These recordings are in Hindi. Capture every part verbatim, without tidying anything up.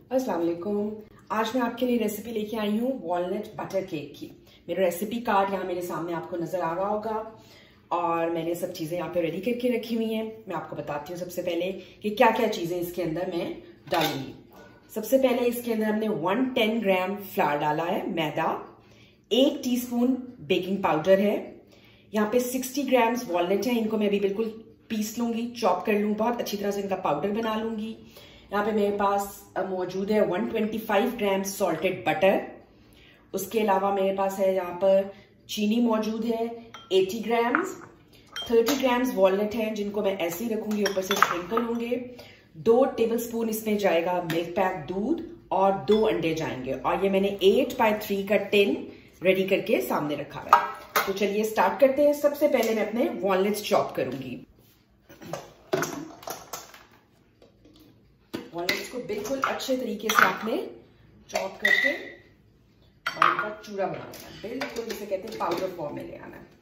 अस्सलाम वालेकुम। आज मैं आपके लिए रेसिपी लेके आई हूँ वॉलनट बटर केक की। मेरा रेसिपी कार्ड यहाँ मेरे सामने आपको नजर आ रहा होगा और मैंने सब चीजें यहाँ पे रेडी करके रखी हुई हैं। मैं आपको बताती हूँ सबसे पहले कि क्या क्या चीजें इसके अंदर मैं डालूंगी। सबसे पहले इसके अंदर हमने एक सौ दस ग्राम फ्लावर डाला है, मैदा, एक टीस्पून बेकिंग पाउडर है, यहाँ पे साठ ग्राम वॉलनट है। इनको मैं अभी बिल्कुल पीस लूंगी, चॉप कर लूँ, बहुत अच्छी तरह से इनका पाउडर बना लूंगी। यहाँ पे मेरे पास मौजूद है एक सौ पच्चीस ग्राम सॉल्टेड बटर। उसके अलावा मेरे पास है यहाँ पर चीनी मौजूद है अस्सी ग्राम, तीस ग्राम वॉलनट है जिनको मैं ऐसे ही रखूंगी, ऊपर से स्प्रिंकल होंगे। दो टेबलस्पून इसमें जाएगा मिल्क पैक दूध और दो अंडे जाएंगे। और ये मैंने आठ बाय थ्री का टिन रेडी करके सामने रखा है। तो चलिए स्टार्ट करते हैं। सबसे पहले मैं अपने वॉलनट्स चॉप करूंगी। वॉलनट्स को बिल्कुल अच्छे तरीके से आपने चॉप करके और इनका चूरा बनाना है, बिल्कुल जिसे कहते हैं पाउडर फॉर्म में ले आना है।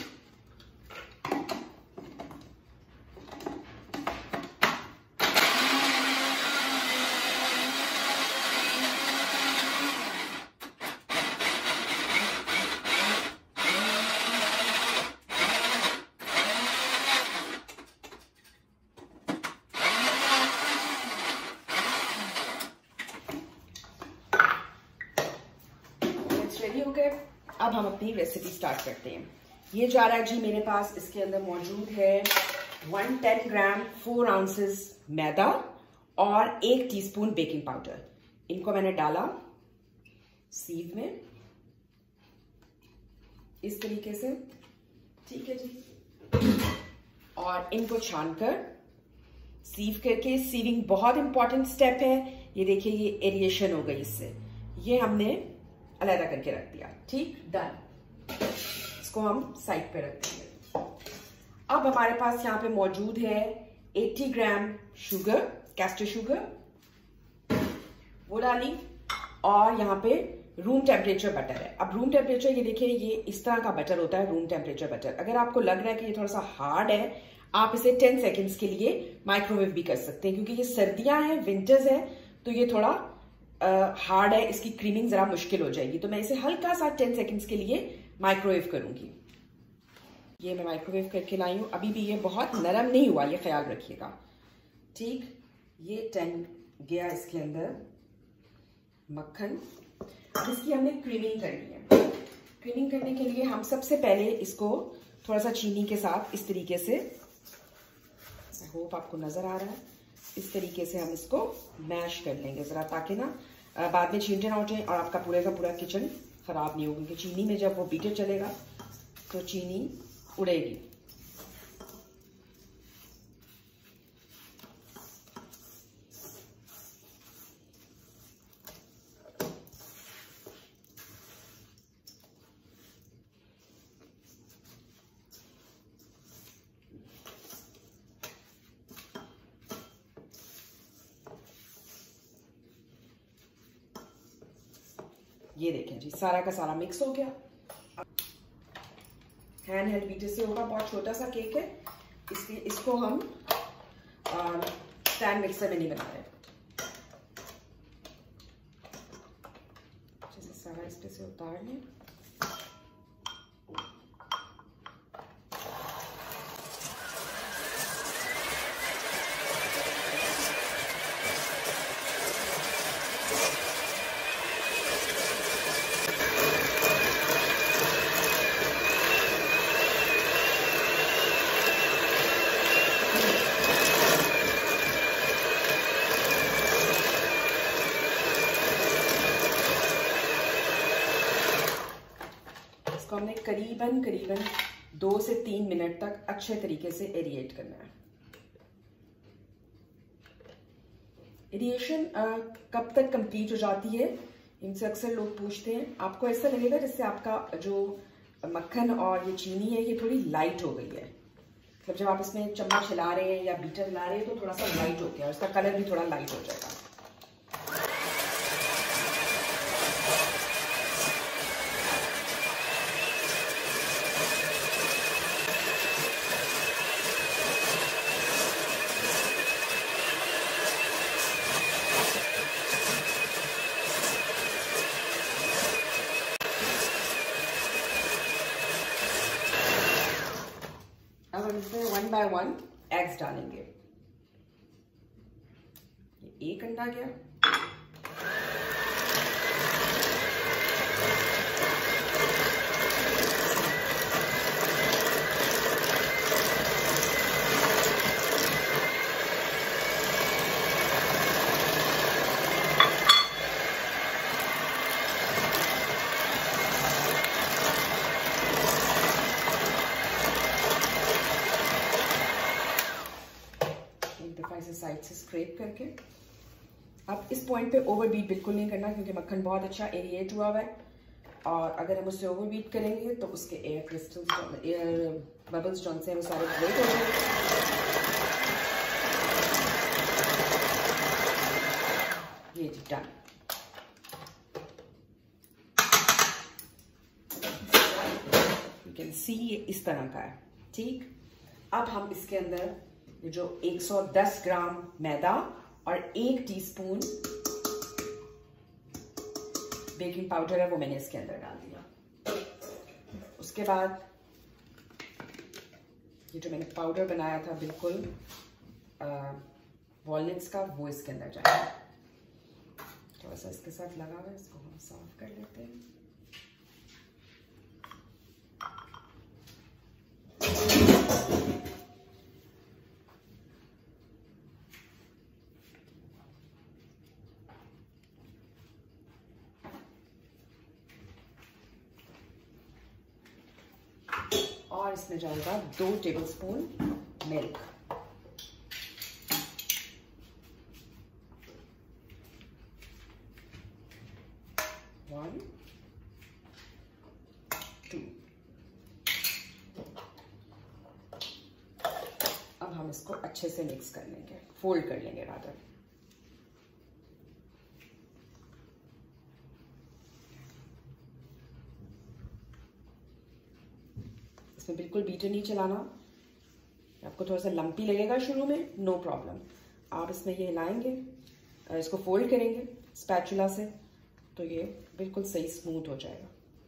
रेडी हो गए। अब हम अपनी रेसिपी स्टार्ट करते हैं। ये जा रहा है जी मेरे पास, इसके अंदर मौजूद है एक सौ दस ग्राम फोर आउंसेस मैदा और एक टीस्पून बेकिंग पाउडर। इनको मैंने डाला सीव में इस तरीके से, ठीक है जी। और इनको छानकर सीव करके, सीविंग बहुत इंपॉर्टेंट स्टेप है। ये देखिए ये एरिएशन हो गई इससे, ये हमने अलग करके रख दिया, ठीक, डन। इसको हम साइड पे रख देंगे। अब हमारे पास यहाँ पे मौजूद है अस्सी ग्राम शुगर, कैस्टर शुगर, वो डाली। और यहाँ पे रूम टेम्परेचर बटर है। अब रूम टेम्परेचर, ये देखिए ये इस तरह का बटर होता है रूम टेम्परेचर बटर। अगर आपको लग रहा है कि ये थोड़ा सा हार्ड है, आप इसे टेन सेकेंड्स के लिए माइक्रोवेव भी कर सकते हैं, क्योंकि ये सर्दियां हैं, विंटर्स है, तो ये थोड़ा हार्ड uh, है, इसकी क्रीमिंग जरा मुश्किल हो जाएगी। तो मैं इसे हल्का सा टेन सेकेंड्स के लिए माइक्रोवेव करूंगी। ये मैं माइक्रोवेव करके लाई हूं। अभी भी ये बहुत नरम नहीं हुआ, ये ख्याल रखिएगा, ठीक। ये टन गया इसके अंदर मक्खन। इसकी हमने क्रीमिंग करनी है। क्रीमिंग करने के लिए हम सबसे पहले इसको थोड़ा सा चीनी के साथ इस तरीके से, आई होप आपको नजर आ रहा है, इस तरीके से हम इसको मैश कर लेंगे जरा, ताकि ना बाद में छींटे ना उठे और आपका पूरे का पूरा किचन खराब नहीं होगा। क्योंकि चीनी में जब वो बीटर चलेगा तो चीनी उड़ेगी। ये देखें जी सारा का सारा मिक्स हो गया। हैंड हेल्ड बीटर से होगा, बहुत छोटा सा केक है इसलिए इसको हम स्टैंड मिक्सर में नहीं बना रहे। जैसे सारा इस पे से उतार लें। इसको हमने करीबन करीबन दो से तीन मिनट तक अच्छे तरीके से एरिएट करना है। एरिएशन कब तक कंप्लीट हो जाती है, इनसे अक्सर लोग पूछते हैं। आपको ऐसा लगेगा जैसे आपका जो मक्खन और ये चीनी है ये थोड़ी लाइट हो गई है। मतलब जब आप इसमें चम्मच हिला रहे हैं या बीटर हिला रहे हैं तो थोड़ा सा लाइट हो गया और इसका कलर भी थोड़ा लाइट हो जाएगा। वन एग्स डालेंगे। ये एक अंडा गया। साइड से स्क्रैप करके अब इस पॉइंट पे ओवरबीट बिल्कुल नहीं करना, क्योंकि मक्खन बहुत अच्छा एरिएट हुआ हुआ है, और अगर हम उससे ओवरबीट करेंगे तो उसके एयर क्रिस्टल्स, एयर बबल्स जो से वो सारे ब्रेक हो जाएंगे। ये जी डन। यू कैन सी ये इस तरह का है। ठीक, अब हम इसके अंदर ये जो एक सौ दस ग्राम मैदा और एक टीस्पून बेकिंग पाउडर है वो मैंने इसके अंदर डाल दिया। उसके बाद ये जो मैंने पाउडर बनाया था बिल्कुल वॉलनट्स का, वो इसके अंदर जाएगा। थोड़ा सा इसके साथ लगा हुआ है, इसको हम साफ कर लेते हैं। और इसमें जाएगा दो टेबलस्पून मिल्क। One two. अब हम इसको अच्छे से मिक्स कर लेंगे, फोल्ड कर लेंगे रादर। बिल्कुल बीटर नहीं चलाना। आपको थोड़ा सा लंपी लगेगा शुरू में, नो प्रॉब्लम। आप इसमें ये हिलाएंगे, इसको फोल्ड करेंगे स्पैचुला से, तो ये बिल्कुल सही स्मूथ हो जाएगा।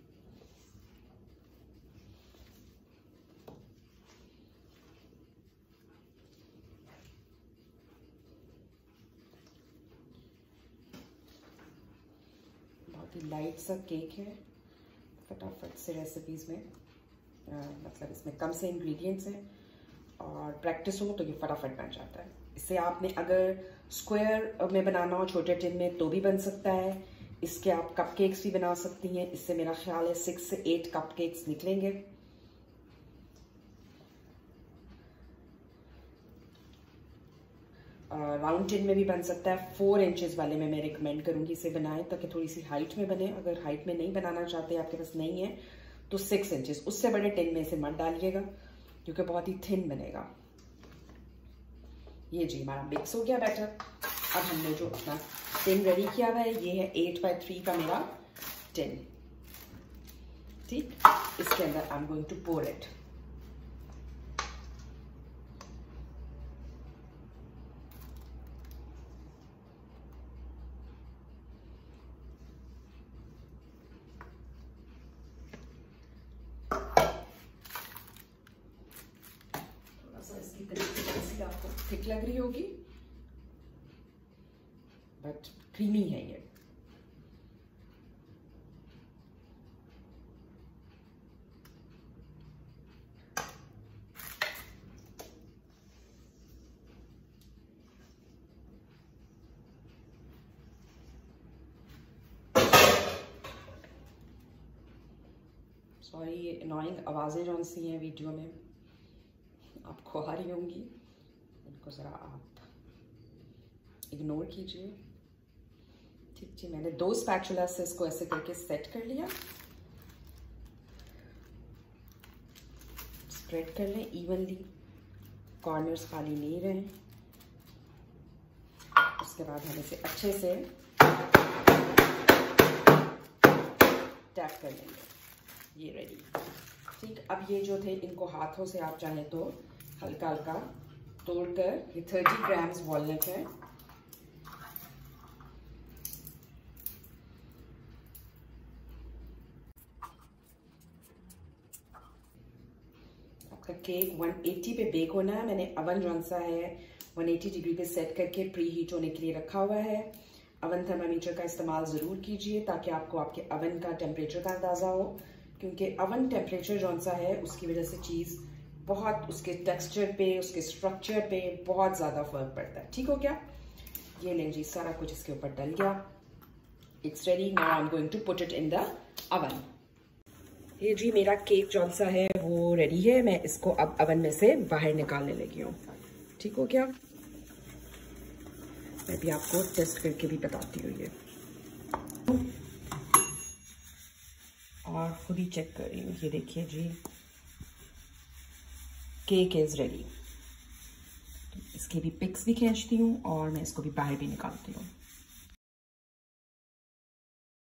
बहुत ही लाइट सा केक है, फटाफट से रेसिपीज में आ, मतलब इसमें कम से इंग्रेडिएंट्स हैं और प्रैक्टिस हो तो ये फटाफट बन जाता है। इससे आपने अगर स्क्वायर में बनाना हो छोटे टिन में तो भी बन सकता है। इसके आप कपकेक्स भी बना सकती हैं। इससे मेरा ख्याल है सिक्स से एट कपकेक्स निकलेंगे। राउंड टिन में भी बन सकता है। फोर इंचेस वाले में मैं रिकमेंड करूंगी इसे बनाएं, ताकि थोड़ी सी हाइट में बने। अगर हाइट में नहीं बनाना चाहते, आपके पास नहीं है, तो सिक्स इंचेस, उससे बड़े टिन में इसे मत डालिएगा क्योंकि बहुत ही थिन बनेगा। ये जी हमारा मिक्स हो गया बैटर। अब हमने जो अपना टिन रेडी किया हुआ है, ये है एट बाई थ्री का मेरा टिन। ठीक, इसके अंदर I am going to pour it. आपको थिक लग रही होगी, बट क्रीमी है ये। सॉरी, ये अनोइंग आवाजें जो सी हैं वीडियो में आपको आ रही होंगी, इनको ज़रा आप इग्नोर कीजिए। ठीक जी, मैंने दो स्पैचुला से इसको ऐसे करके सेट कर लिया। स्प्रेड कर लें इवनली, कॉर्नर्स खाली नहीं रहे। उसके बाद हम इसे अच्छे से टैप कर लेंगे। ये रेडी। ठीक, अब ये जो थे इनको हाथों से आप चाहें तो हल्का हल्का तोड़कर, ये थर्टी ग्राम्स वॉलनट है, आपका केक वन एटी पे बेक होना है। मैंने अवन जौन सा है वन एटी डिग्री पे सेट करके प्री हीट होने के लिए रखा हुआ है। अवन थर्मामीटर का इस्तेमाल ज़रूर कीजिए ताकि आपको आपके अवन का टेम्परेचर का अंदाज़ा हो, क्योंकि अवन टेम्परेचर जौन सा है उसकी वजह से चीज़ बहुत उसके टेक्सचर पे, उसके स्ट्रक्चर पे बहुत ज़्यादा फर्क पड़ता है। ठीक हो गया? ये लें जी, सारा कुछ इसके ऊपर डल गया। It's ready. Now I am going to put it in the oven. ये जी मेरा केक जौन सा है वो रेडी है। मैं इसको अब अवन में से बाहर निकालने लगी हूँ। ठीक हो गया? मैं भी आपको टेस्ट करके भी बताती हूँ ये, और खुद ही चेक कर रही हूँ। ये देखिए जी, केक इज रेडी। इसकी भी पिक्स भी खींचती हूँ और मैं इसको भी बाहर भी निकालती हूँ।